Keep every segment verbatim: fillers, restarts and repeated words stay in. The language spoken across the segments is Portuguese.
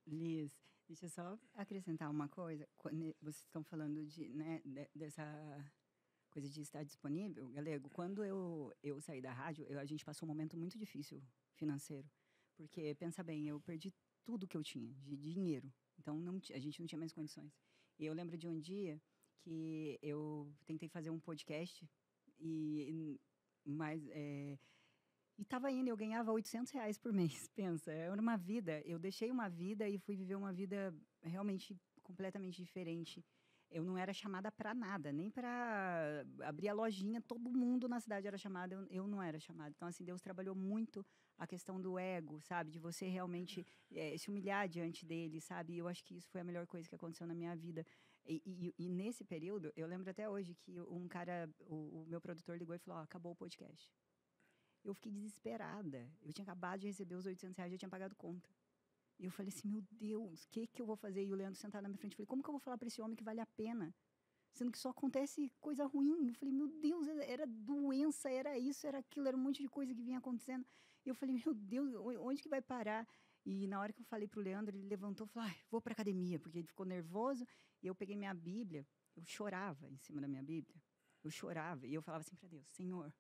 Liz, deixa eu só acrescentar uma coisa. Quando vocês estão falando de, né, de- dessa coisa de estar disponível, Galego. Quando eu, eu saí da rádio, eu- a gente passou um momento muito difícil financeiro. Porque, pensa bem, eu perdi tudo que eu tinha de dinheiro. Então, não, ti- a gente não tinha mais condições. E eu lembro de um dia que eu tentei fazer um podcast e... Mas, é, e estava indo, eu ganhava oitocentos reais por mês, pensa. Era uma vida. Eu deixei uma vida e fui viver uma vida realmente completamente diferente. Eu não era chamada para nada, nem para abrir a lojinha. Todo mundo na cidade era chamado, eu, eu não era chamada. Então, assim, Deus trabalhou muito a questão do ego, sabe? De você realmente eh, se humilhar diante dele, sabe? E eu acho que isso foi a melhor coisa que aconteceu na minha vida. E, e, e nesse período, eu lembro até hoje que um cara, o, o meu produtor ligou e falou: ó, acabou o podcast. Eu fiquei desesperada. Eu tinha acabado de receber os oitocentos reais, já tinha pagado conta. E eu falei assim, meu Deus, o que, que eu vou fazer? E o Leandro sentado na minha frente, eu falei, como que eu vou falar para esse homem que vale a pena? Sendo que só acontece coisa ruim. Eu falei, meu Deus, era doença, era isso, era aquilo, era um monte de coisa que vinha acontecendo. E eu falei, meu Deus, onde que vai parar? E na hora que eu falei para o Leandro, ele levantou e falou, ah, vou para academia, porque ele ficou nervoso. E eu peguei minha Bíblia, eu chorava em cima da minha Bíblia. Eu chorava e eu falava assim para Deus, Senhor,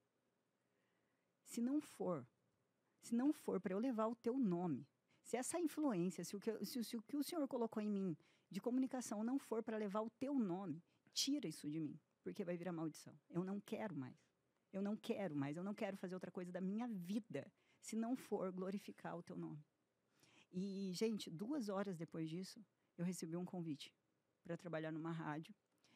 se não for, se não for para eu levar o teu nome, se essa influência, se o, que, se, se o que o Senhor colocou em mim de comunicação não for para levar o teu nome, tira isso de mim, porque vai virar maldição. Eu não quero mais. Eu não quero mais. Eu não quero fazer outra coisa da minha vida se não for glorificar o teu nome. E, gente, duas horas depois disso, eu recebi um convite para trabalhar numa rádio.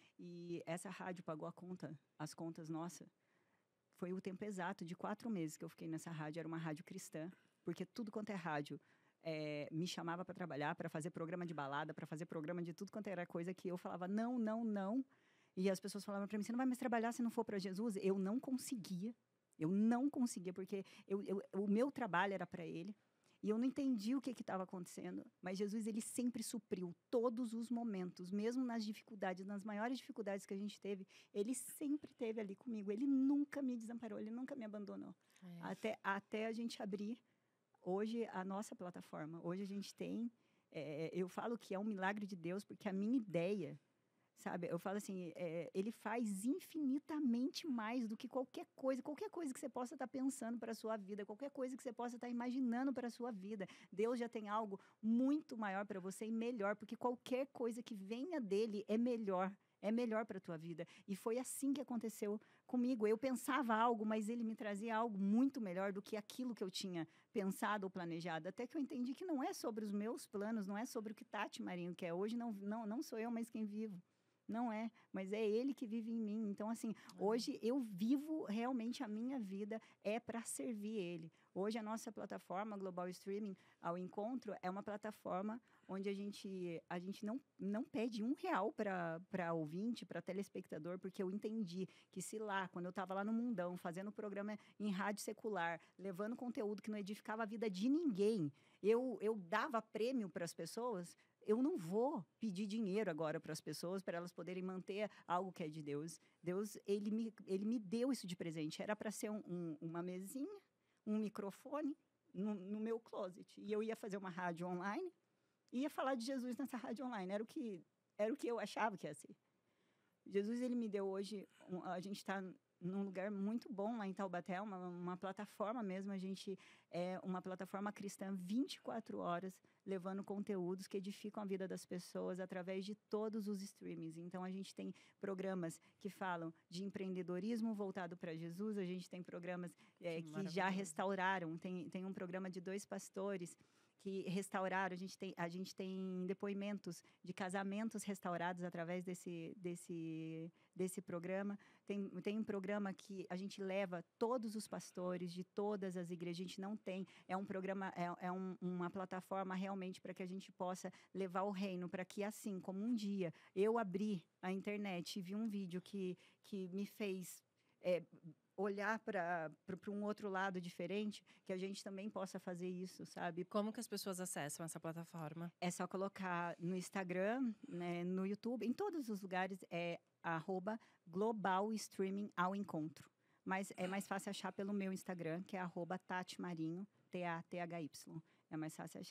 E essa rádio pagou a conta, as contas nossas. Foi o tempo exato de quatro meses que eu fiquei nessa rádio. Era uma rádio cristã, porque tudo quanto é rádio é, me chamava para trabalhar, para fazer programa de balada, para fazer programa de tudo quanto era coisa que eu falava não, não, não. E as pessoas falavam para mim, você não vai mais trabalhar se não for para Jesus? Eu não conseguia. Eu não conseguia, porque eu, eu, o meu trabalho era para ele. E eu não entendi o que estava acontecendo, mas Jesus, ele sempre supriu todos os momentos, mesmo nas dificuldades, nas maiores dificuldades que a gente teve, ele sempre esteve ali comigo, ele nunca me desamparou, ele nunca me abandonou. É. Até, até a gente abrir, hoje, a nossa plataforma. Hoje a gente tem, é, eu falo que é um milagre de Deus, porque a minha ideia... Sabe, eu falo assim, é, ele faz infinitamente mais do que qualquer coisa, qualquer coisa que você possa estar pensando para a sua vida, qualquer coisa que você possa estar imaginando para a sua vida. Deus já tem algo muito maior para você e melhor, porque qualquer coisa que venha dele é melhor. É melhor para a tua vida. E foi assim que aconteceu comigo. Eu pensava algo, mas ele me trazia algo muito melhor do que aquilo que eu tinha pensado ou planejado. Até que eu entendi que não é sobre os meus planos, não é sobre o que Tati Marinho quer. Hoje não, não, não sou eu mais quem vivo. Não é, mas é ele que vive em mim. Então, assim, hoje eu vivo realmente a minha vida é para servir ele. Hoje a nossa plataforma Global Streaming ao Encontro é uma plataforma onde a gente, a gente não, não pede um real para ouvinte, para telespectador, porque eu entendi que se lá, quando eu estava lá no mundão, fazendo programa em rádio secular, levando conteúdo que não edificava a vida de ninguém, eu, eu dava prêmio para as pessoas... Eu não vou pedir dinheiro agora para as pessoas, para elas poderem manter algo que é de Deus. Deus, ele me, ele me deu isso de presente. Era para ser um, um, uma mesinha, um microfone no, no meu closet. E eu ia fazer uma rádio online, ia falar de Jesus nessa rádio online. Era o que, era o que eu achava que ia ser. Jesus, ele me deu hoje... Um, a gente está num lugar muito bom lá em Taubaté, uma, uma plataforma mesmo. A gente é uma plataforma cristã vinte e quatro horas, levando conteúdos que edificam a vida das pessoas através de todos os streamings. Então, a gente tem programas que falam de empreendedorismo voltado para Jesus, a gente tem programas é, que, que já restauraram. Tem, tem um programa de dois pastores que restauraram, a gente tem, a gente tem depoimentos de casamentos restaurados através desse, desse, desse programa. Tem, tem um programa que a gente leva todos os pastores de todas as igrejas, a gente não tem, é um programa, é, é um, uma plataforma realmente para que a gente possa levar o reino, para que assim, como um dia eu abri a internet e vi um vídeo que, que me fez... É, olhar para um outro lado diferente, que a gente também possa fazer isso, sabe? Como que as pessoas acessam essa plataforma? É só colocar no Instagram, né, no YouTube, em todos os lugares, é arroba Global Streaming ao Encontro. Mas é mais fácil achar pelo meu Instagram, que é arroba Tati Marinho, T A T H Y. É mais fácil achar.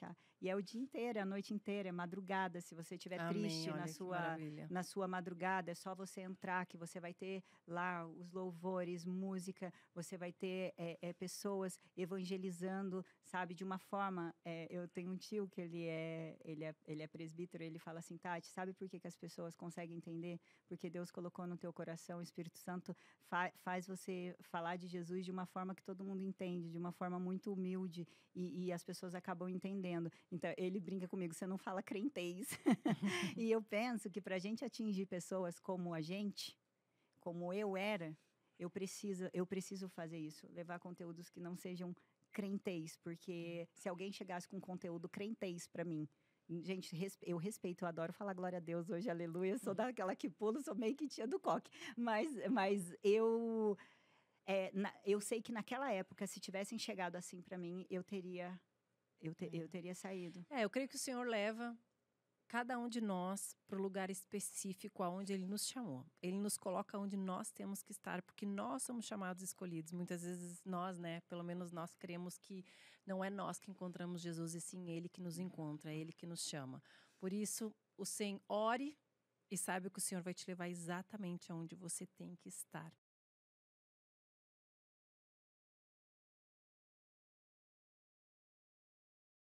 E é o dia inteiro, é a noite inteira, é madrugada. Se você estiver Amém, triste olha na que sua, maravilha. na sua madrugada, é só você entrar que você vai ter lá os louvores, música, você vai ter é, é, pessoas evangelizando, sabe, de uma forma. É, eu tenho um tio que ele é, ele é, ele é presbítero, ele fala assim, Tati, sabe por que, que as pessoas conseguem entender? Porque Deus colocou no teu coração, o Espírito Santo fa faz você falar de Jesus de uma forma que todo mundo entende, de uma forma muito humilde, e, e as pessoas acabam entendendo. Então, ele brinca comigo, você não fala crentez. E eu penso que para a gente atingir pessoas como a gente, como eu era, eu preciso, eu preciso fazer isso, levar conteúdos que não sejam crentez, porque se alguém chegasse com conteúdo crentez para mim, gente, eu respeito, eu adoro falar glória a Deus hoje, aleluia, sou daquela que pula, sou meio que tia do coque, mas, mas eu, é, na, eu sei que naquela época, se tivessem chegado assim para mim, eu teria, eu, te, É. eu teria saído. É, eu creio que o Senhor leva cada um de nós para o lugar específico aonde Ele nos chamou. Ele nos coloca onde nós temos que estar, porque nós somos chamados escolhidos. Muitas vezes nós, né, pelo menos nós cremos que não é nós que encontramos Jesus, e sim Ele que nos encontra, é Ele que nos chama. Por isso, o Senhor, ore e saiba que o Senhor vai te levar exatamente aonde você tem que estar.